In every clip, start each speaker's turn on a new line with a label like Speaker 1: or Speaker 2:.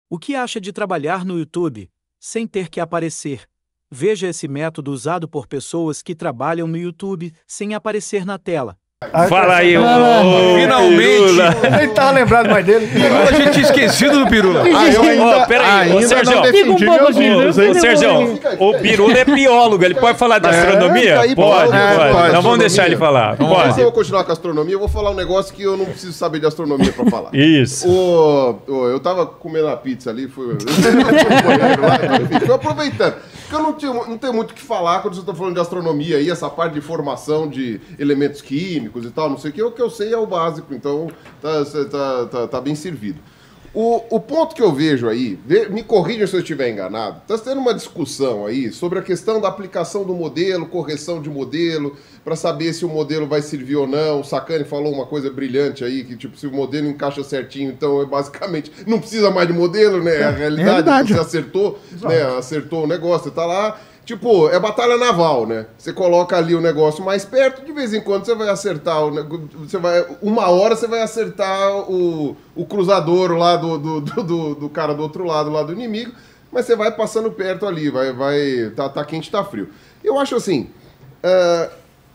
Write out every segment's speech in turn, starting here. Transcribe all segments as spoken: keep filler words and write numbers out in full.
Speaker 1: O que acha de trabalhar no YouTube, sem ter que aparecer? Veja esse método usado por pessoas que trabalham no YouTube sem aparecer na tela.
Speaker 2: Fala aí, ô,
Speaker 3: ô,
Speaker 2: finalmente!
Speaker 3: Eu nem tava lembrado mais dele.
Speaker 2: A gente tinha esquecido do Pirula.
Speaker 3: Ah, eu ainda,
Speaker 2: Ó, peraí, ô,
Speaker 3: ainda
Speaker 2: Sérgio,
Speaker 3: não
Speaker 2: ó,
Speaker 3: defendi
Speaker 4: Fica um pouco
Speaker 3: meus ídolos, hein?
Speaker 2: Ô, Sérgio, o Pirula é biólogo, ele pode falar de astronomia?
Speaker 5: tá aí,
Speaker 2: Pode,
Speaker 5: pode,
Speaker 2: pode.
Speaker 5: pode.
Speaker 2: Então vamos
Speaker 5: Astronomia.
Speaker 2: deixar ele falar.
Speaker 5: Antes
Speaker 2: Pode.
Speaker 5: eu continuar com a astronomia, eu vou falar um negócio que eu não preciso saber de astronomia pra falar.
Speaker 2: Isso.
Speaker 5: O, o- eu tava comendo a pizza ali, fui, eu fui, fui aproveitando. Porque eu não, tinha, não tenho muito o que falar quando você está falando de astronomia aí, essa parte de formação de elementos químicos e tal, não sei o que. O que eu sei é o básico, então tá, tá, tá, tá bem servido. O, o ponto que eu vejo aí, vê- me corrijam se eu estiver enganado, está tendo uma discussão aí sobre a questão da aplicação do modelo, correção de modelo, para saber se o modelo vai servir ou não. O Sacani falou uma coisa brilhante aí, que tipo, se o modelo encaixa certinho, então é basicamente, não precisa mais de modelo, né? A realidade,
Speaker 3: realidade.
Speaker 5: você acertou, né? Acertou o negócio, você tá lá. Tipo, é batalha naval, né? Você coloca ali o negócio mais perto, de vez em quando você vai acertar, o, nego- você vai, uma hora você vai acertar o, o cruzador lá do, do, do, do- do cara do outro lado, lá do inimigo, mas você vai passando perto ali, vai, vai, tá, tá quente, tá frio. Eu acho assim, ah,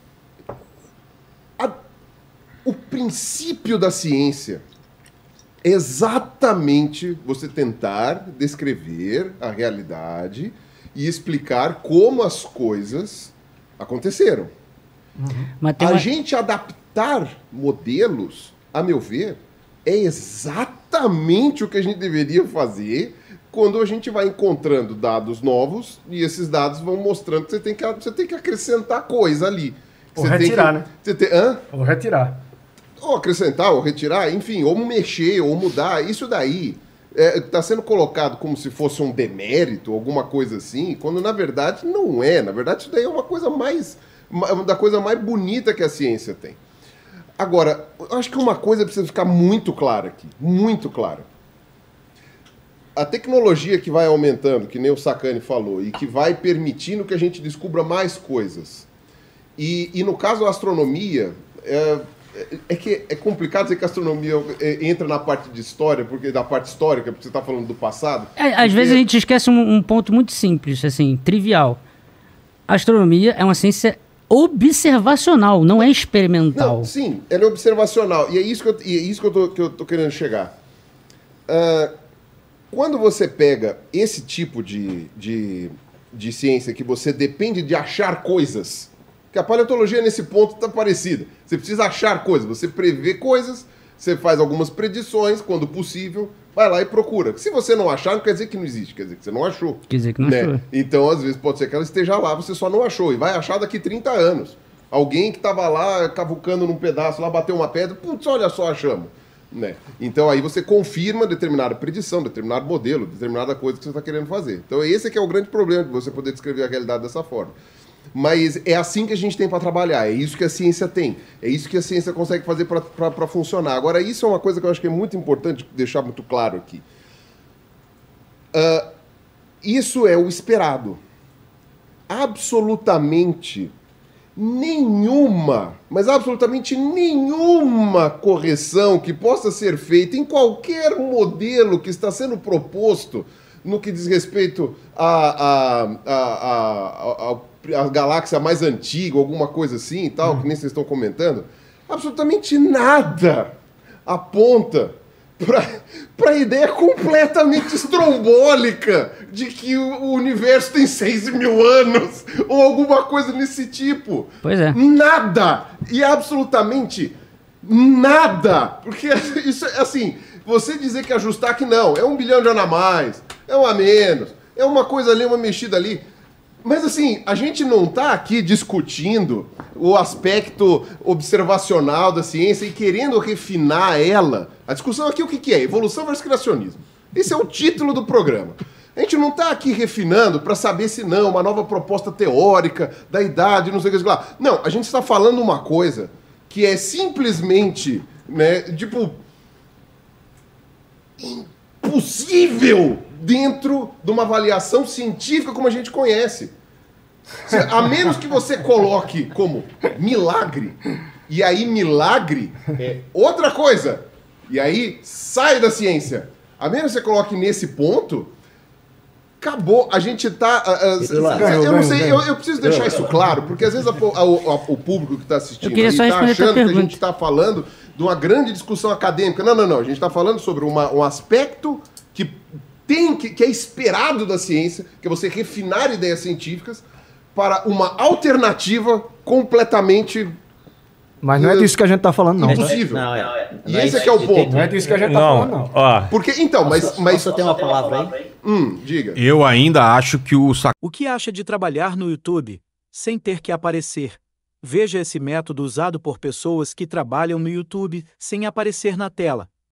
Speaker 5: a- o princípio da ciência é exatamente você tentar descrever a realidade e explicar como as coisas aconteceram.
Speaker 4: Mas tem
Speaker 5: A
Speaker 4: uma...
Speaker 5: gente adaptar modelos, a meu ver, é exatamente o que a gente deveria fazer quando a gente vai encontrando dados novos e esses dados vão mostrando que você tem que, você tem que acrescentar coisa ali.
Speaker 3: Ou
Speaker 5: Você tem
Speaker 3: retirar,
Speaker 5: que-
Speaker 3: né?
Speaker 5: Você tem, hã?
Speaker 3: Vou retirar.
Speaker 5: Ou acrescentar, ou retirar, enfim, ou mexer, ou mudar, isso daí está sendo colocado como se fosse um demérito, alguma coisa assim, quando na verdade não é. Na verdade, isso daí é uma coisa mais, uma da coisa mais bonita que a ciência tem. Agora, eu acho que uma coisa precisa ficar muito clara aqui, muito clara. A tecnologia que vai aumentando, que nem o Sacani falou, e que vai permitindo que a gente descubra mais coisas. E, e no caso da astronomia, é, é que é complicado dizer que a astronomia é, entra na parte de história, porque da parte histórica, porque você está falando do passado.
Speaker 4: É, às
Speaker 5: porque-
Speaker 4: vezes a gente esquece um, um ponto muito simples, assim, trivial. A astronomia é uma ciência observacional, não é experimental.
Speaker 5: Não, sim, ela é observacional. E é isso que eu, e é isso que eu, tô, que eu tô querendo chegar. Ah, quando você pega esse tipo de, de, de ciência que você depende de achar coisas, que a paleontologia nesse ponto está parecida. Você precisa achar coisas, você prevê coisas, você faz algumas predições, quando possível, vai lá e procura. Se você não achar, não quer dizer que não existe, quer dizer que você não achou.
Speaker 4: Quer dizer que não
Speaker 5: né?
Speaker 4: achou.
Speaker 5: Então, às vezes, pode ser que ela esteja lá, você só não achou. E vai achar daqui trinta anos. Alguém que estava lá, cavucando num pedaço, lá bateu uma pedra, putz, olha só, achamos. Né? Então, aí você confirma determinada predição, determinado modelo, determinada coisa que você está querendo fazer. Então, esse é que é o grande problema de você poder descrever a realidade dessa forma. Mas é assim que a gente tem para trabalhar, é isso que a ciência tem, é isso que a ciência consegue fazer para funcionar. Agora, isso é uma coisa que eu acho que é muito importante deixar muito claro aqui. Uh, isso é o esperado. Absolutamente nenhuma, mas absolutamente nenhuma correção que possa ser feita em qualquer modelo que está sendo proposto no que diz respeito à a, a, a, a, a galáxia mais antiga, alguma coisa assim e tal, que nem vocês estão comentando, absolutamente nada aponta para a ideia completamente estrombólica de que o universo tem seis mil anos ou alguma coisa nesse tipo.
Speaker 4: Pois é.
Speaker 5: Nada! E absolutamente nada! Porque isso é assim, você dizer que ajustar que não, é um bilhão de anos a mais, é um a menos, é uma coisa ali, uma mexida ali. Mas assim, a gente não está aqui discutindo o aspecto observacional da ciência e querendo refinar ela. A discussão aqui o que, que é? Evolução versus criacionismo. Esse é o título do programa. A gente não está aqui refinando para saber se não, uma nova proposta teórica da idade, não sei o que lá. Não, a gente está falando uma coisa que é simplesmente, né, tipo, impossível dentro de uma avaliação científica como a gente conhece. A menos que você coloque como milagre, e aí milagre é outra coisa. E aí sai da ciência. A menos que você coloque nesse ponto, acabou. A gente tá... Uh, uh,
Speaker 3: Ganhou,
Speaker 5: eu não sei,
Speaker 3: ganhou.
Speaker 5: eu, eu preciso deixar isso claro, porque às vezes a, a, a, o público que está assistindo
Speaker 4: Eu queria só
Speaker 5: está
Speaker 4: responder a tua
Speaker 5: achando que a
Speaker 4: pergunta.
Speaker 5: gente está falando de uma grande discussão acadêmica. Não, não, não. A gente está falando sobre uma, um aspecto que tem que, que é esperado da ciência, que é você refinar ideias científicas para uma alternativa completamente
Speaker 3: Mas não é disso que a gente tá falando, não.
Speaker 5: impossível.
Speaker 6: Não, é.
Speaker 5: E esse é que é o ponto.
Speaker 3: Não é disso que a gente tá falando,
Speaker 2: Não,
Speaker 3: não.
Speaker 2: ó.
Speaker 5: Porque, então, mas...
Speaker 6: Posso,
Speaker 5: mas
Speaker 6: posso ter uma palavra aí?
Speaker 5: hum, diga.
Speaker 7: Eu ainda acho que o sac...
Speaker 1: O que acha de trabalhar no YouTube sem ter que aparecer? Veja esse método usado por pessoas que trabalham no YouTube sem aparecer na tela.